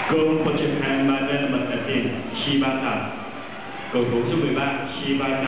Cùng một trận hàng ba bên mặt trận tiền Shibata. Cầu thủ số 13 Shibata.